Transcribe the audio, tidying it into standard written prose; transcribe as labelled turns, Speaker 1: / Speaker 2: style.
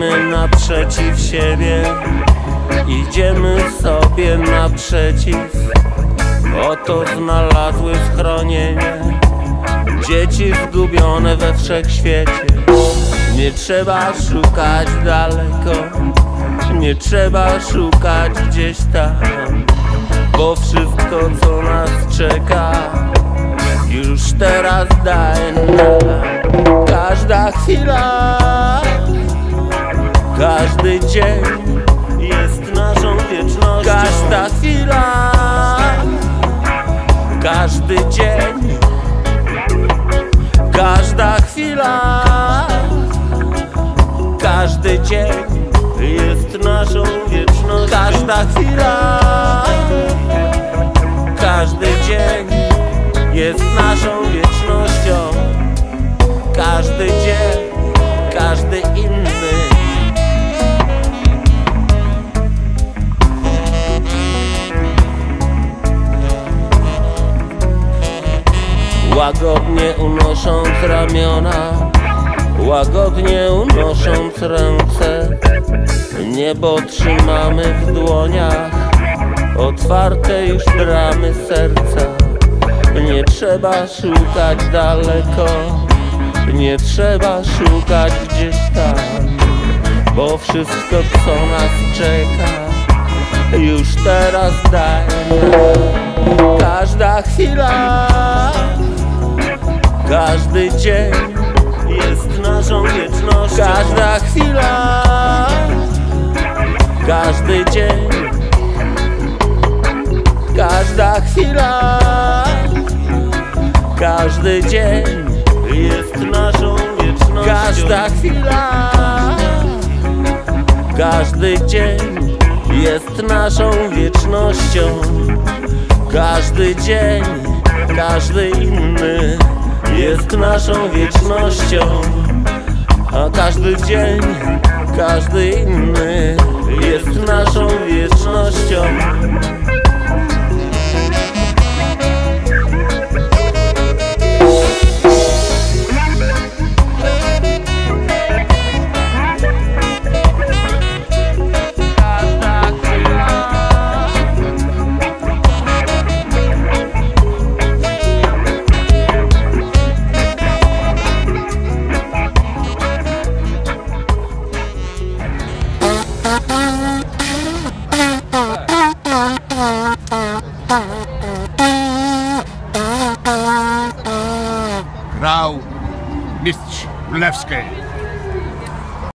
Speaker 1: Idziemy naprzeciw siebie, idziemy sobie naprzeciw. Oto znalazły schronienie dzieci zgubione we wszechświecie. Nie trzeba szukać daleko, nie trzeba szukać gdzieś tam, bo wszystko co nas czeka już teraz daje nam. Każda chwila, każdy dzień jest naszą wiecznością. Każda chwila, każdy dzień, każda chwila, każdy dzień jest naszą wiecznością. Każda chwila, każdy dzień jest naszą wiecznością. Każdy dzień, każdy inny. Łagodnie unosząc ramiona, łagodnie unosząc ręce, niebo trzymamy w dłoniach, otwarte już bramy serca. Nie trzeba szukać daleko, nie trzeba szukać gdzieś tam, bo wszystko co nas czeka już teraz daje nam. Każda chwila, każdy dzień jest naszą wiecznością. Każda chwila, każdy dzień, każda chwila, każdy dzień jest naszą wiecznością. Każda chwila, każdy dzień jest naszą wiecznością. Każdy dzień, każdy inny jest naszą wiecznością. A każdy dzień, każdy inny jest naszą wiecznością.
Speaker 2: Grał mistrz Królewskiej.